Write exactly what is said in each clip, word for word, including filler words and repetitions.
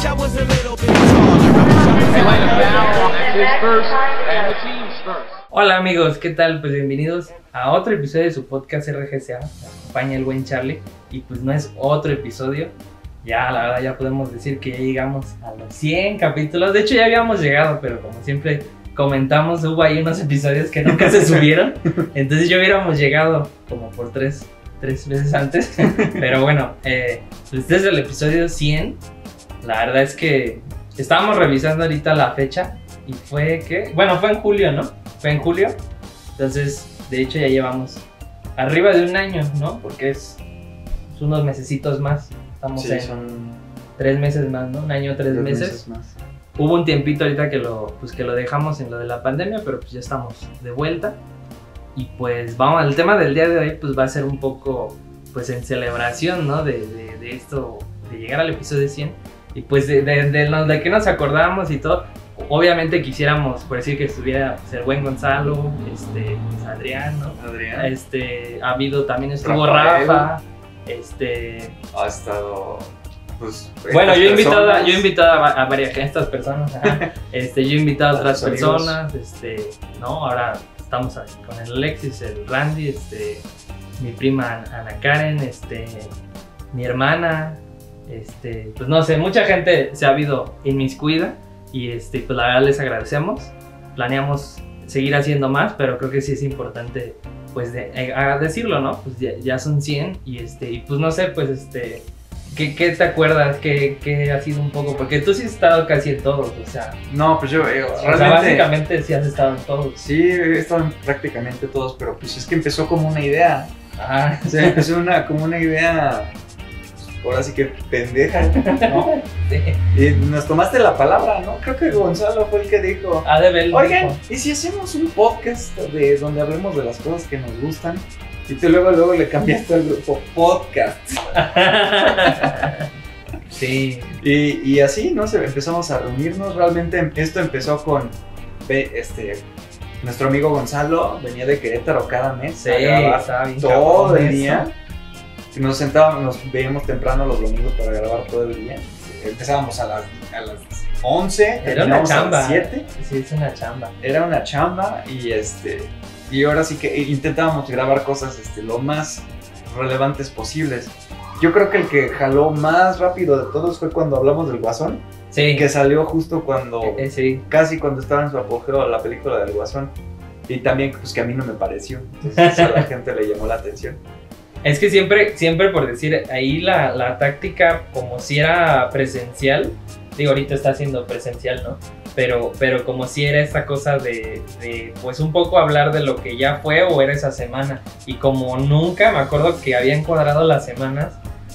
I was a little bit taller. Hola amigos, ¿qué tal? Pues bienvenidos a otro episodio de su podcast R G C A. Me acompaña el buen Charlie y pues no es otro episodio. Ya, la verdad, ya podemos decir que ya llegamos a los cien capítulos. De hecho, ya habíamos llegado, pero como siempre comentamos, hubo ahí unos episodios que nunca se subieron. Entonces ya hubiéramos llegado como por tres, tres veces antes. Pero bueno, eh, pues este es el episodio cien. La verdad es que estábamos revisando ahorita la fecha y fue que... Bueno, fue en julio, ¿no? Fue en julio. Entonces, de hecho, ya llevamos arriba de un año, ¿no? Porque es, es unos mesecitos más. Estamos sí, en son tres meses más, ¿no? Un año, tres, tres meses. meses más. Hubo un tiempito ahorita que lo, pues, que lo dejamos en lo de la pandemia, pero pues ya estamos de vuelta. Y pues vamos, el tema del día de hoy pues va a ser un poco pues en celebración, ¿no? De, de, de esto, de llegar al episodio cien. Y pues de, de, de, de, de que nos acordamos y todo. Obviamente quisiéramos, por decir que estuviera pues, el buen Gonzalo, este, pues, Adrián, ¿no? Adrián. Este, ha habido, también estuvo Rafael. Rafa. Este... Ha estado, pues... Bueno, yo he invitado, a, personas. yo he invitado a, a varias de estas personas, ajá. Este, yo he invitado a otras A tus amigos. personas, este, no, ahora estamos aquí con el Alexis, el Randy, este, mi prima Ana Karen, este, mi hermana, este, pues no sé, mucha gente se ha habido inmiscuida y este, pues la verdad les agradecemos, planeamos seguir haciendo más, pero creo que sí es importante pues de, a decirlo, ¿no? Pues ya, ya son cien y este, y pues no sé, pues este, ¿qué, qué te acuerdas? ¿Qué, ¿Qué ha sido un poco? Porque tú sí has estado casi en todos, o sea. No, pues yo, eh, O realmente... sea, básicamente sí has estado en todos. Sí, he estado en prácticamente todos, pero pues es que empezó como una idea. Ajá. O sea, empezó una, como una idea, ahora sí que pendeja, ¿no? Sí. Y nos tomaste la palabra, ¿no? Creo que Gonzalo fue el que dijo... Ah, de ver, Oigan, dijo. ¿y si hacemos un podcast de donde hablemos de las cosas que nos gustan? Y tú luego, luego le cambiaste al grupo podcast. Sí. Y, y así, ¿no? Se, empezamos a reunirnos. Realmente esto empezó con ve, este, nuestro amigo Gonzalo. Venía de Querétaro cada mes Sí, a grabar estaba bien todo cabrón el eso. día. Nos sentábamos, nos veíamos temprano los domingos para grabar todo el día. Empezábamos a las, a las once, Era una terminábamos a chamba. las siete. Sí, es una chamba. Era una chamba y este y ahora sí que intentábamos grabar cosas este, lo más relevantes posibles. Yo creo que el que jaló más rápido de todos fue cuando hablamos del Guasón, Sí. que salió justo cuando, Eh, sí. casi cuando estaba en su apogeo la película del Guasón. Y también pues que a mí no me pareció, entonces a la gente le llamó la atención. Es que siempre, siempre por decir, ahí la, la táctica, como si era presencial, digo, ahorita está siendo presencial, ¿no? Pero, pero como si era esta cosa de, de, pues un poco hablar de lo que ya fue o era esa semana. Y como nunca, me acuerdo que habían cuadrado las semanas,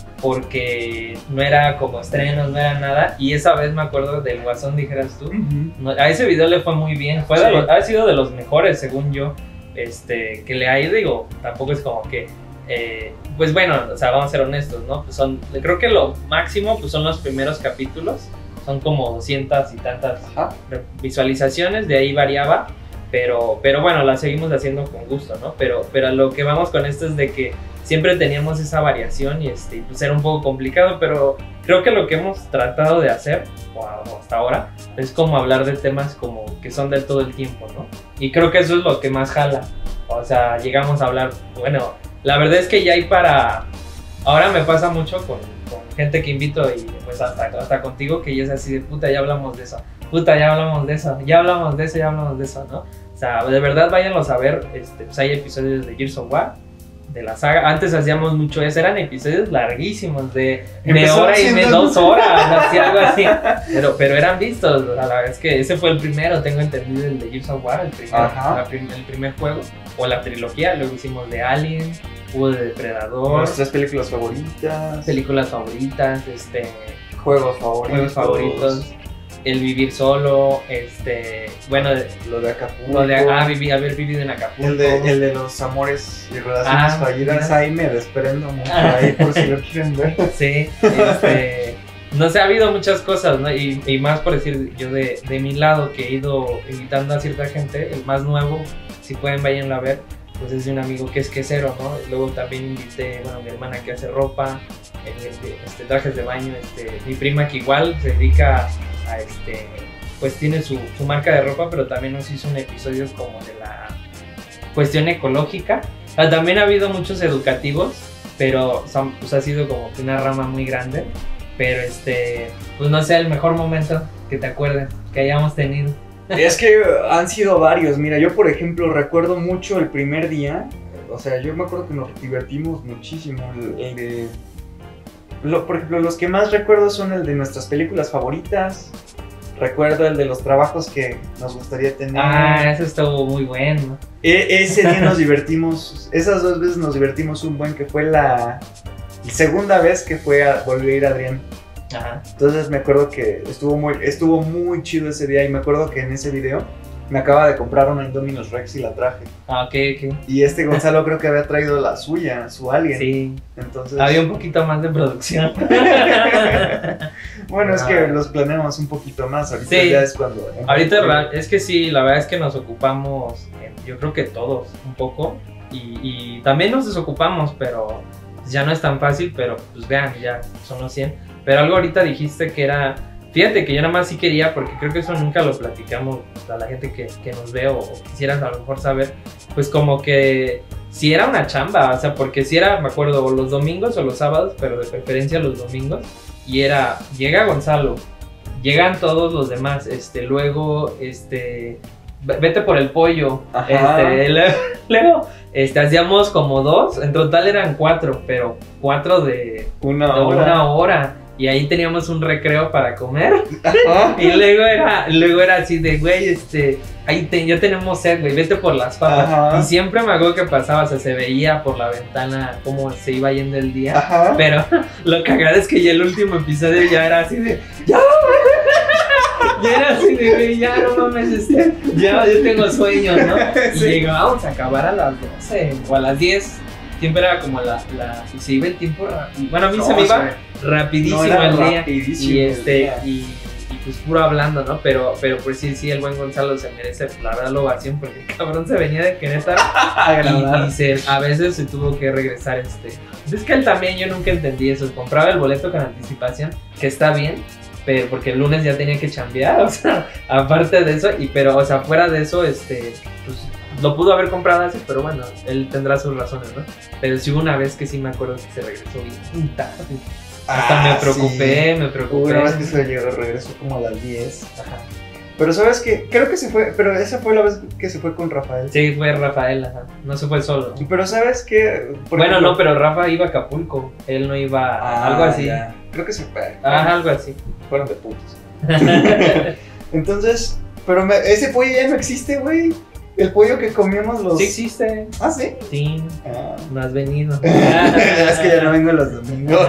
porque no era como estrenos, no era nada. Y esa vez me acuerdo del Guasón, dijeras tú. No, a ese video le fue muy bien, fue de Sí. los- ha sido de los mejores, según yo, este, que le ha ido, digo, tampoco es como que... Eh, pues bueno, o sea, vamos a ser honestos, ¿no? Pues son, creo que lo máximo pues son los primeros capítulos, son como doscientas y tantas Ajá. visualizaciones, de ahí variaba, pero, pero bueno, la seguimos haciendo con gusto, ¿no? Pero, pero a lo que vamos con esto es de que siempre teníamos esa variación y este, pues era un poco complicado, pero creo que lo que hemos tratado de hacer, o hasta ahora, es como hablar de temas como que son de todo el tiempo, ¿no? Y creo que eso es lo que más jala, o sea, llegamos a hablar, bueno... La verdad es que ya hay para... Ahora me pasa mucho con, con gente que invito y pues hasta, hasta contigo que ya es así de puta, ya hablamos de eso, puta, ya hablamos de eso, ya hablamos de eso, ya hablamos de eso, ¿no? O sea, de verdad váyanlos a ver, este, pues hay episodios de Gears of War, de la saga, antes hacíamos mucho eso, eran episodios larguísimos, de, de Empezó hora y media, siendo- dos horas, así, algo así, pero, pero eran vistos, o sea, la verdad es que ese fue el primero, tengo entendido, el de Gears of War, el primer, Ajá. la prim- el primer juego, o la trilogía, luego hicimos de Alien, hubo de Depredador, Nuestras películas favoritas, películas favoritas, este, juegos favoritos, juegos favoritos, el vivir solo, este, bueno, lo de Acapulco, lo de ah, vivi- haber vivido en Acapulco. el, de, el de los amores y relaciones Ah, fallidas, mira. ahí me desprendo mucho ahí por si lo quieren ver. Sí, este, no sé, ha habido muchas cosas, ¿no? Y, y más por decir, yo de, de mi lado que he ido invitando a cierta gente, el más nuevo, si pueden váyanlo a ver, pues es de un amigo que es quesero, ¿no? Luego también invité, bueno, a mi hermana que hace ropa, en el de, este, trajes de baño, este, mi prima que igual se dedica a, este, pues tiene su, su marca de ropa, pero también nos hizo un episodio como de la cuestión ecológica. O sea, también ha habido muchos educativos, pero son, pues ha sido como que una rama muy grande. Pero este, pues no sé, el mejor momento que te acuerdes, que hayamos tenido. Es que han sido varios. Mira, yo por ejemplo recuerdo mucho el primer día. O sea, yo me acuerdo que nos divertimos muchísimo. El, el de, lo, por ejemplo, los que más recuerdo son el de nuestras películas favoritas. Recuerdo el de los trabajos que nos gustaría tener. Ah, eso estuvo muy bueno. E- ese día nos divertimos. Esas dos veces nos divertimos un buen, que fue la segunda vez que fue a, volvió a ir Adrián. Ajá. Entonces me acuerdo que estuvo muy, estuvo muy chido ese día. Y me acuerdo que en ese video me acaba de comprar una Indominus Rex y la traje. Ah, ok, ok. Y este Gonzalo creo que había traído la suya, su Alien. Sí. Entonces, Había un poquito más de producción. bueno, es Ah. que los planeamos un poquito más. Ahorita Sí. ya es cuando... Ahorita real- es que sí, la verdad es que nos ocupamos, eh, yo creo que todos un poco. Y, y también nos desocupamos, pero ya no es tan fácil. Pero pues vean, ya son los cien. Pero algo ahorita dijiste que era... Fíjate que yo nada más sí quería, porque creo que eso nunca lo platicamos a la gente que, que nos ve o, o quisieras a lo mejor saber, pues como que si era una chamba, o sea, porque si era, me acuerdo, o los domingos o los sábados, pero de preferencia los domingos, y era, llega Gonzalo, llegan todos los demás, este, luego, este, v- vete por el pollo, Ajá. este, luego, luego, este, hacíamos como dos, en total eran cuatro, pero cuatro de, Una de hora. una hora. Y ahí teníamos un recreo para comer. Ajá. Y luego era, luego era así de, güey, este, ahí te- ya tenemos sed, güey, vete por las papas. Ajá. Y siempre me acuerdo que pasaba, o sea, se veía por la ventana cómo se iba yendo el día. Ajá. Pero lo cagado es que ya el último episodio ya era así de, ya, ya era así de, güey, ya no mames, este, ya yo tengo sueño, ¿no? Y Sí. llegábamos a acabar a las doce o a las diez. Siempre era como la, la, y se iba el tiempo rápido. Bueno, a mí No, se me iba sí. rapidísimo No, era el día. rapidísimo Y el este, día. y, y pues puro hablando, ¿no? Pero, pero pues sí, sí, el buen Gonzalo se merece, la verdad, la ovación, porque el cabrón se venía de Querétaro y, y se, a veces se tuvo que regresar, este. Es que él también, yo nunca entendí eso, compraba el boleto con anticipación, que está bien, pero porque el lunes ya tenía que chambear, o sea, aparte de eso, y pero, o sea, fuera de eso, este, pues lo pudo haber comprado así, pero bueno, él tendrá sus razones, ¿no? Pero sí hubo una vez que sí me acuerdo que se regresó bien tarde. Hasta Ah, me preocupé, sí. me Hubo preocupé. una vez que se llegó, regresó como a las diez. Ajá. Pero sabes que creo que se fue, pero esa fue la vez que se fue con Rafael. Sí, fue Rafael, ajá. No se fue solo. Pero sabes que... Bueno, no, pero Rafa iba a Acapulco. Él no iba a algo así. Ya. Creo que se fue. Ajá, algo así. Fueron de putos. Entonces, pero me- ese pollo ya no existe, güey. El pollo que comíamos los... Sí existe. Ah, ¿sí? Sí, Ah. no has venido. Es que ya no vengo los domingos.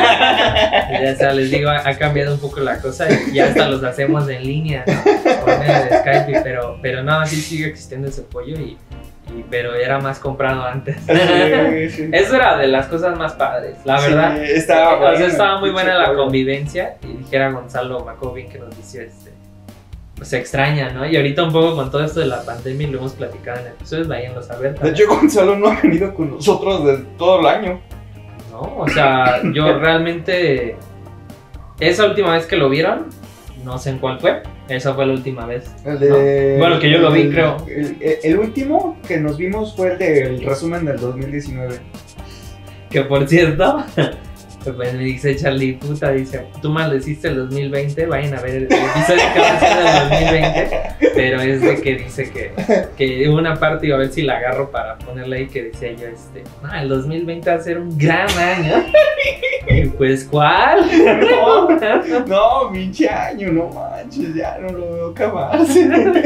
Ya sea, les digo, ha ha cambiado un poco la cosa y ya hasta los hacemos en línea, ¿no? Por medio de Skype, pero, pero no, sí sigue existiendo ese pollo y, y pero era más comprado antes. Sí, sí. Eso era de las cosas más padres, la verdad. Sí, estaba O sea, bueno, estaba muy pinche buena la pollo. convivencia y dijera Gonzalo Macovin que nos decía este, pues se extraña, ¿no? Y ahorita un poco con todo esto de la pandemia y lo hemos platicado en episodios, váyanlos a ver. De también. hecho, Gonzalo no ha venido con nosotros de todo el año. No, o sea, yo realmente esa última vez que lo vieron, no sé en cuál fue, esa fue la última vez. El de... No. Bueno, que yo lo vi, el- creo. El, el- el último que nos vimos fue el del resumen del dos mil diecinueve. Que por cierto, pues me dice Charlie, puta, dice, tú maldeciste el dos mil veinte, vayan a ver el episodio que va a ser del dos mil veinte, pero es de que dice que, que una parte, iba a ver si la agarro para ponerle ahí, que decía yo, este, no, el dos mil veinte va a ser un gran año. Y pues, ¿cuál? No, no, pinche año, no manches, ya no lo veo acabarse.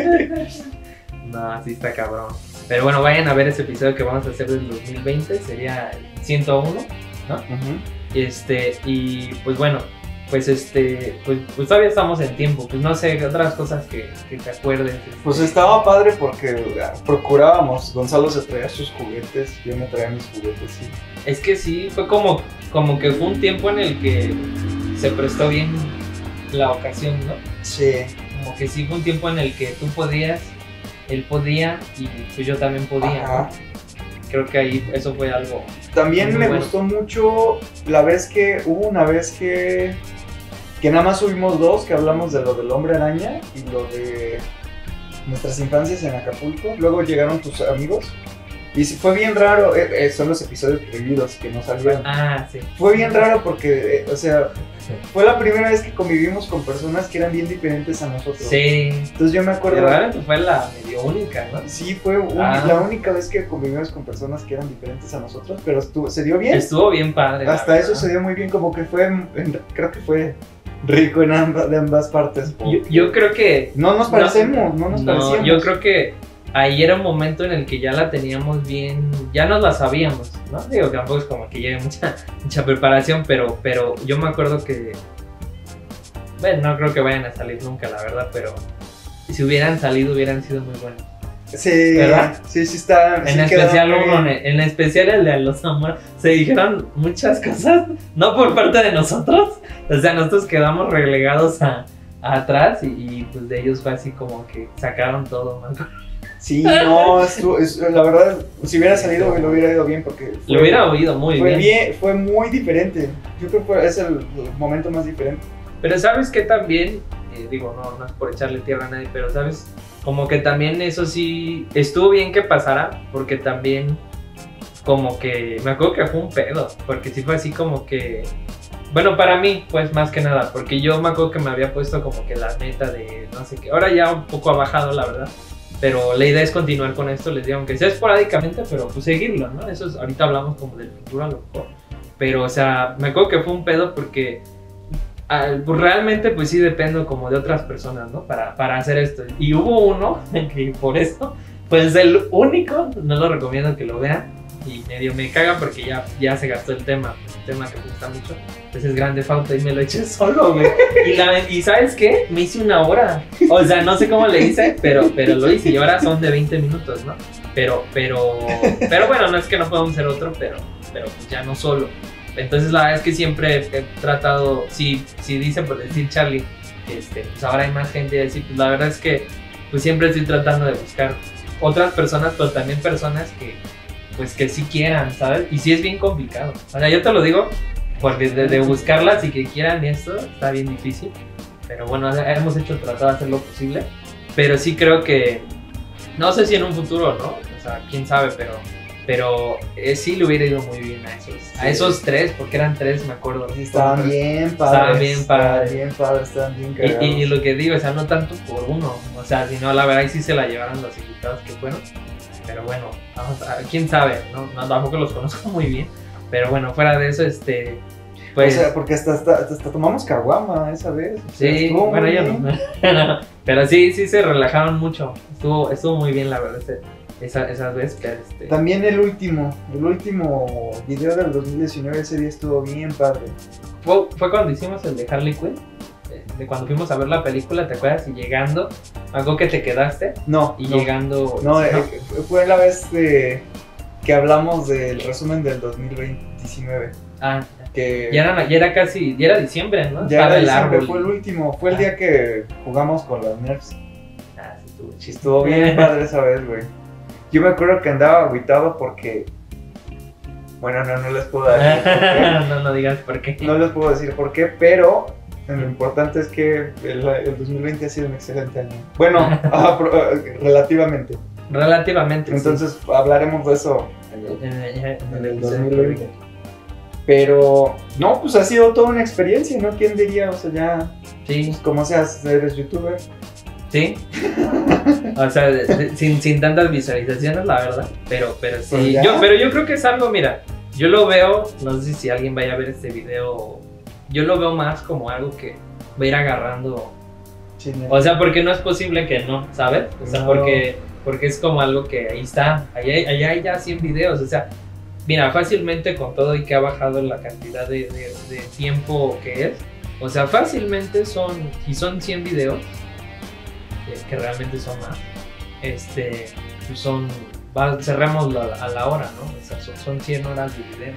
No, así está cabrón. Pero bueno, vayan a ver ese episodio que vamos a hacer del dos mil veinte, sería el ciento uno, ¿no? Este, y pues bueno, pues este, pues, pues todavía estamos en tiempo, pues no sé, otras cosas que, que te acuerdes. este. Pues estaba padre porque ah, procurábamos, Gonzalo se traía sus juguetes, yo me traía mis juguetes, sí. Es que sí, fue como, como que fue un tiempo en el que se prestó bien la ocasión, ¿no? Sí. Como que sí fue un tiempo en el que tú podías, él podía y pues yo también podía, Ajá. ¿no? creo que ahí eso fue algo. También Muy me bueno. gustó mucho la vez que, hubo una vez que, que nada más subimos dos, que hablamos de lo del hombre araña y lo de nuestras infancias en Acapulco. Luego llegaron tus amigos y sí, fue bien raro, eh, eh, son los episodios prohibidos que no salieron. Ah, sí. Fue bien raro porque, eh, o sea, fue la primera vez que convivimos con personas que eran bien diferentes a nosotros. Sí. Entonces yo me acuerdo... Realmente fue la medio única, ¿no? Sí, fue un- Ah. la única vez que convivimos con personas que eran diferentes a nosotros, pero estuvo, se dio bien. Estuvo bien padre. la Hasta eso verdad. se dio muy bien, como que fue, en- creo que fue rico en ambas, de ambas partes. Yo, yo creo que. No nos parecemos, no, nos no, parecíamos. yo creo que ahí era un momento en el que ya la teníamos bien, ya nos la sabíamos, ¿no? Digo que tampoco es como que lleve mucha, mucha preparación, pero, pero yo me acuerdo que, bueno, no creo que vayan a salir nunca, la verdad, pero si hubieran salido hubieran sido muy buenos. Sí, ¿Verdad? sí, sí está. En sí especial quedó muy uno, bien. en especial el de los amores, se dijeron muchas cosas, no por parte de nosotros, o sea, nosotros quedamos relegados a, a atrás y, y, pues de ellos fue así como que sacaron todo, man. Sí, no, estuvo- es- la verdad, si hubiera salido, lo hubiera ido bien porque. fue- Lo hubiera oído muy fue bien. bien. Fue muy diferente. Yo creo que fue- es el momento más diferente. Pero sabes que también, eh, digo, no, no es por echarle tierra a nadie, pero sabes, como que también eso sí, estuvo bien que pasara, porque también como que, me acuerdo que fue un pedo, porque sí fue así como que, bueno, para mí, pues más que nada, porque yo me acuerdo que me había puesto como que la meta de no sé qué, ahora ya un poco ha bajado, la verdad. Pero la idea es continuar con esto, les digo, aunque sea esporádicamente, pero pues seguirlo, ¿no? Eso es, ahorita hablamos como del futuro a lo mejor. Pero, o sea, me acuerdo que fue un pedo porque al- pues, realmente pues sí dependo como de otras personas, ¿no? Para, para hacer esto. Y hubo uno que por eso, pues el único, no lo recomiendo que lo vean. Y medio me caga porque ya, ya se gastó el tema, el tema que me gusta mucho. Pues es Grande Auto y me lo eché solo, güey. Y, la, y ¿sabes qué? Me hice una hora. O sea, no sé cómo le hice, pero, pero lo hice. Y ahora son de veinte minutos, ¿no? Pero, pero, pero bueno, no es que no podamos hacer otro, pero, pero pues ya no solo. Entonces la verdad es que siempre he tratado, si, si dice por decir Charlie, este, pues ahora hay más gente y así, pues la verdad es que pues siempre estoy tratando de buscar otras personas, pero también personas que pues que sí quieran, ¿sabes? Y sí es bien complicado. O sea, yo te lo digo, porque de, de buscarlas y que quieran esto está bien difícil. Pero bueno, hemos hecho tratado de hacer lo posible. Pero sí creo que, no sé si en un futuro, ¿no? O sea, quién sabe, pero, pero eh, sí le hubiera ido muy bien a esos, a esos tres, porque eran tres, me acuerdo. Estaban bien padres. Estaban bien padres. Estaban bien padres, estaban bien Y, cagados. y, y lo que digo, o sea, no tanto por uno, o sea, sino la verdad, y sí se la llevaron los invitados que fueron. Pero bueno, vamos a, quién sabe, ¿no? No, tampoco los conozco muy bien. Pero bueno, fuera de eso, este. Pues. O sea, porque hasta, hasta, hasta tomamos caguama esa vez. O sea, sí, estuvo bueno, muy yo bien. no. Pero sí, sí se relajaron mucho. Estuvo, estuvo muy bien, la verdad, ese, esa, esas veces. Pero este. También el último, el último video del dos mil diecinueve, ese día estuvo bien padre. Fue, fue cuando hicimos el de Harley Quinn. eh, De cuando fuimos a ver la película, ¿te acuerdas? Y llegando, algo que te quedaste. No, Y no, llegando. no, ¿no? eh, fue la vez de, que hablamos del resumen del dos mil diecinueve. Ah, Que ya era, ya era casi. Ya era diciembre, ¿no? ya Estaba era el diciembre, árbol. fue el último, fue el Ah. día que jugamos con las Nerfs. Ah, sí, estuvo Sí, chido. estuvo bien padre esa vez, güey. Yo me acuerdo que andaba agüitado porque... Bueno, no, no les puedo decir por qué. no, no digas por qué. No les puedo decir por qué, pero lo importante es que el, el dos mil veinte ha sido un excelente año. Bueno, ah, pro- ah, relativamente. Relativamente. sí. Entonces hablaremos de eso en el, En el- en el en el episodio. dos mil veinte. Pero, no, pues ha sido toda una experiencia, ¿no? ¿Quién diría? O sea, ya, Sí, pues, como seas, eres youtuber. sí. O sea, de- de- sin, sin tantas visualizaciones, la verdad. Pero, pero Pues sí. ya. Yo, pero yo creo que es algo, mira, yo lo veo, no sé si alguien vaya a ver este video, yo lo veo más como algo que va a ir agarrando. Sí, O sea, porque no es posible que no, ¿sabes? O sea, No. porque, porque es como algo que ahí está, allá hay, allá hay ya cien videos, o sea, mira, fácilmente con todo y que ha bajado la cantidad de, de- de tiempo que es, o sea, fácilmente son, si son cien videos, eh, que realmente son más, este, pues son, va, cerramos la- a la hora, ¿no? O sea, son, son cien horas de video.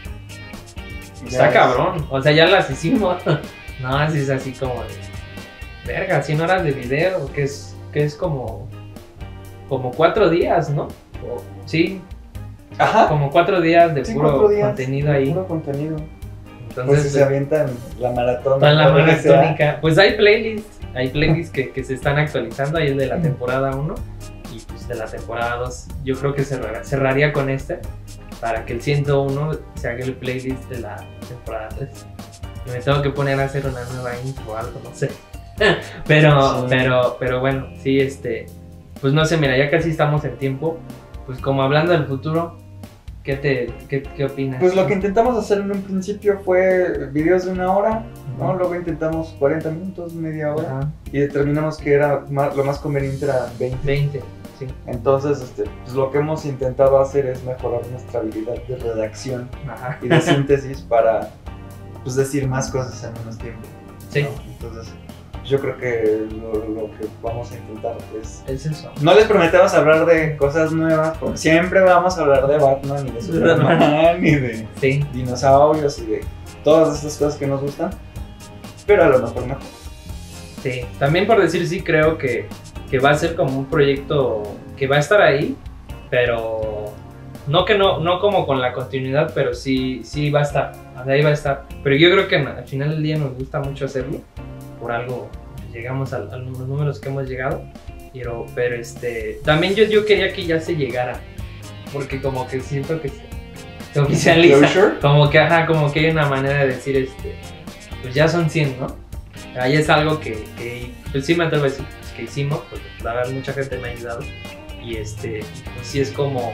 Está Ya cabrón, o sea, ya las hicimos. No, así es así como de. Verga, cien horas de video, que es, que es como. Como cuatro días, ¿no? O- sí. Ajá. Como cuatro días de Sí, puro cuatro días contenido de ahí. Puro contenido. Entonces, Pues si se avientan la maratón. toda la ¿no? maratónica. Pues hay playlists, hay playlists que, que se están actualizando, ahí es de la temporada uno y pues de la temporada dos. Yo creo que cerrar- cerraría con este para que el ciento uno se haga el playlist de la temporada tres. Y me tengo que poner a hacer una nueva intro o algo, no sé. pero, Sí. pero, pero bueno, sí, este, pues no sé, mira, ya casi estamos en tiempo. Pues como hablando del futuro, ¿qué te, qué, qué opinas? Pues lo que intentamos hacer en un principio fue videos de una hora, ¿no? Ujú. Luego intentamos cuarenta minutos, media hora. Ajá, Y determinamos que era más- lo más conveniente era veinte. veinte, sí. Entonces, este, pues lo que hemos intentado hacer es mejorar nuestra habilidad de redacción Ajá. y de síntesis para, pues, decir más cosas en menos tiempo. Sí, ¿no? Entonces, yo creo que lo, lo que vamos a intentar es... es eso. No les prometemos hablar de cosas nuevas, porque siempre vamos a hablar de Batman y de Superman y de Sí, dinosaurios y de todas estas cosas que nos gustan, pero a lo mejor mejor. sí. También por decir sí creo que, que va a ser como un proyecto que va a estar ahí, pero no que no, no como con la continuidad, pero sí, sí va a estar, ahí va a estar. Pero yo creo que al final del día nos gusta mucho hacerlo, por algo llegamos a, a los números que hemos llegado, pero, pero este, también yo, yo quería que ya se llegara, porque como que siento que se, se oficializa, Closure. como que, ajá, como que hay una manera de decir, este, pues ya son cien, ¿no? Ahí es algo que, que pues sí me atrevo a decir, pues, que hicimos, porque la verdad mucha gente me ha ayudado, y este, pues sí es como,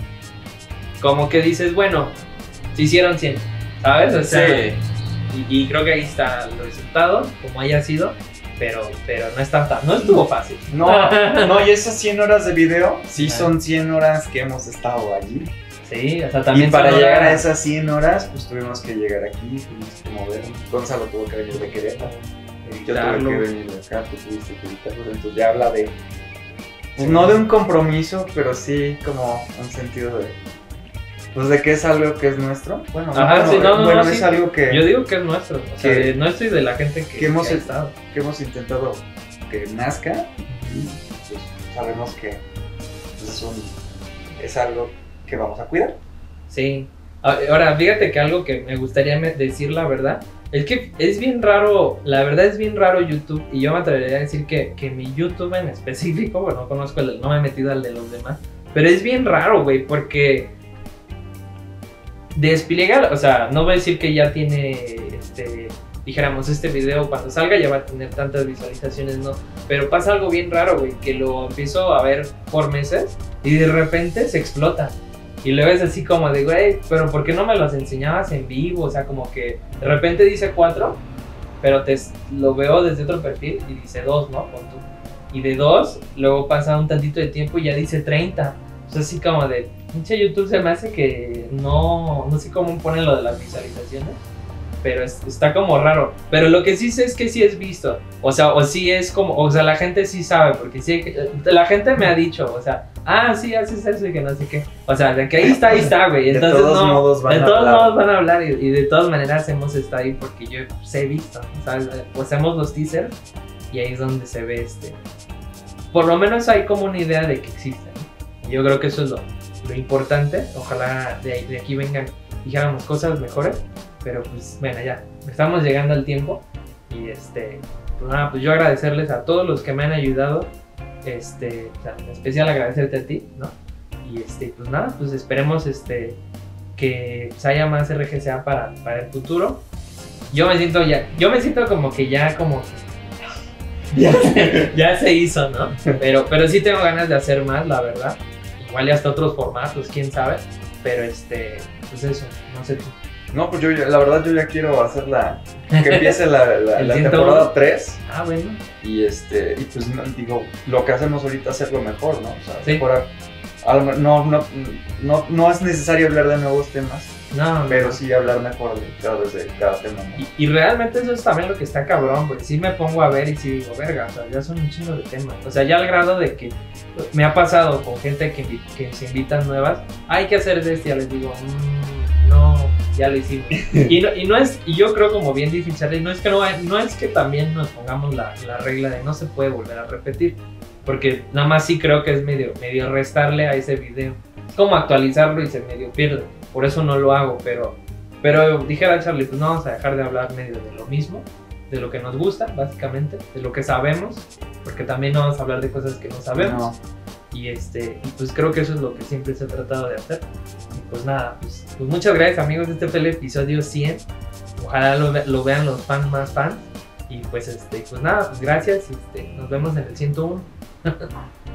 como que dices, bueno, se hicieron cien, ¿sabes? O sea, y, y creo que ahí está el resultado, como haya sido, pero, pero no está tan, no estuvo fácil. No, no, y esas cien horas de video, sí Ajá. son cien horas que hemos estado allí. Sí, o sea, también Y para son llegar a horas- esas cien horas, pues tuvimos que llegar aquí, tuvimos que mover. Gonzalo tuvo que venir de Querétaro, yo tuve editarlo. que venir de acá, tú tuviste que editarlo. Entonces ya habla de, pues, no de un compromiso, pero sí como un sentido de, pues de que es algo que es nuestro. Bueno, Ajá, bueno, sí, no, no, bueno, no, es sí. algo que, Yo digo que es nuestro, o sea, que- de nuestro y de la gente que, que hemos- que ha estado. que hemos intentado que nazca. Y pues sabemos que pues, es, un, es algo que vamos a cuidar. Sí. Ahora, fíjate que algo que me gustaría me- decir la verdad, es que es bien raro, la verdad es bien raro YouTube, y yo me atrevería a decir que, que mi YouTube en específico, bueno, no conozco el, no me he metido al de los demás, pero es bien raro, güey, porque despliega, o sea, no voy a decir que ya tiene, este, dijéramos, este video cuando salga ya va a tener tantas visualizaciones, no, pero pasa algo bien raro, güey, que lo empiezo a ver por meses y de repente se explota. Y luego es así como de, güey, pero ¿por qué no me los enseñabas en vivo? O sea, como que de repente dice cuatro, pero te lo veo desde otro perfil y dice dos, ¿no? Pon tú. Y de dos, luego pasa un tantito de tiempo y ya dice treinta. O sea, así como de, pinche YouTube se me hace que no, no sé cómo ponen lo de las visualizaciones, pero es- está como raro. Pero lo que sí sé es que sí es visto. O sea, o sí es como, o sea, la gente sí sabe, porque sí, la gente me ha dicho, o sea, ah, sí, haces eso y que no sé qué. O sea, de que ahí está, ahí está, güey. De Entonces, todos no, modos van de a todos hablar. modos van a hablar y, y de todas maneras hemos estado ahí porque yo pues, he visto, ¿sabes? Pues hacemos los teasers y ahí es donde se ve este. Por lo menos hay como una idea de que existen. Y yo creo que eso es lo, lo importante. Ojalá de, ahí- de aquí vengan, dijéramos, cosas mejores. Pero pues, bueno, ya, estamos llegando al tiempo. Y este, pues nada, pues yo agradecerles a todos los que me han ayudado. Este, o sea, en especial agradecerte a ti, ¿no? Y este, pues nada, pues esperemos este, que pues, haya más R G C A para, para el futuro. Yo me siento ya, yo me siento como que ya como que ya, se- ya se hizo, ¿no? Pero, pero sí tengo ganas de hacer más, la verdad. Igual y hasta otros formatos, quién sabe. Pero este, pues eso, no sé tú. No, pues yo ya- la verdad yo ya quiero hacer la, que empiece la, la, El la ciento temporada uno. tres. Ah, bueno. Y este, y pues no, digo, lo que hacemos ahorita hacerlo mejor, ¿no? O sea, Sí. mejorar. A lo me- no, no, no, no es necesario hablar de nuevos temas, No, no, pero no. sí hablar mejor de cada, de cada tema, ¿no? Y, y realmente eso es también lo que está cabrón, porque sí me pongo a ver y sí digo, verga, o sea, ya son un chingo de temas. O sea, ya al grado de que me ha pasado con gente que, invi- que se invitan nuevas, hay que hacer de este, ya les digo, "Mm, no, ya lo hicimos". Y no, y no es, y yo creo como bien dice Charlie, no es que no, no es que también nos pongamos la, la regla de no se puede volver a repetir, porque nada más sí creo que es medio, medio restarle a ese video. es como actualizarlo y se medio pierde. Por eso no lo hago, pero, pero dijera Charlie, pues no vamos a dejar de hablar medio de lo mismo, de lo que nos gusta, básicamente, de lo que sabemos, porque también no vamos a hablar de cosas que no sabemos. No. Y, este, y pues creo que eso es lo que siempre se ha tratado de hacer. Y pues nada, pues, pues muchas gracias amigos, este fue el episodio cien. Ojalá lo, ve- lo vean los fans más fans. Y pues este, pues nada, pues gracias. Este, nos vemos en el ciento uno.